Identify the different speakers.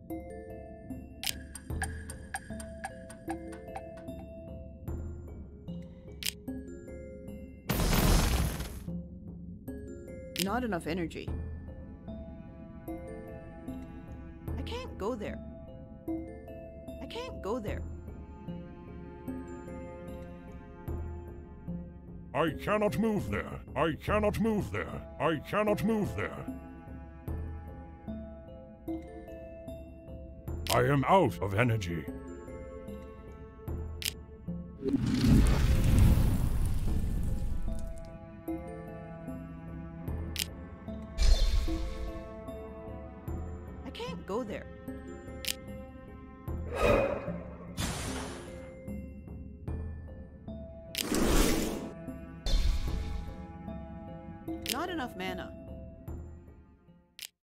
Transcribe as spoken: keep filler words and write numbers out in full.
Speaker 1: Not enough energy. I can't go there. I can't go there.
Speaker 2: I cannot move there. I cannot move there. I cannot move there. I am out of energy.
Speaker 1: I can't go there. Not enough mana.